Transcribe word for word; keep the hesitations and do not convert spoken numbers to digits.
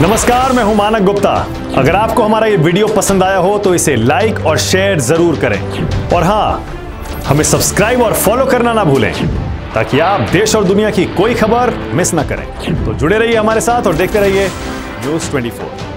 नमस्कार, मैं हूं मानक गुप्ता। अगर आपको हमारा ये वीडियो पसंद आया हो तो इसे लाइक और शेयर जरूर करें और हां, हमें सब्सक्राइब और फॉलो करना ना भूलें ताकि आप देश और दुनिया की कोई खबर मिस ना करें। तो जुड़े रहिए हमारे साथ और देखते रहिए न्यूज़ चौबीस।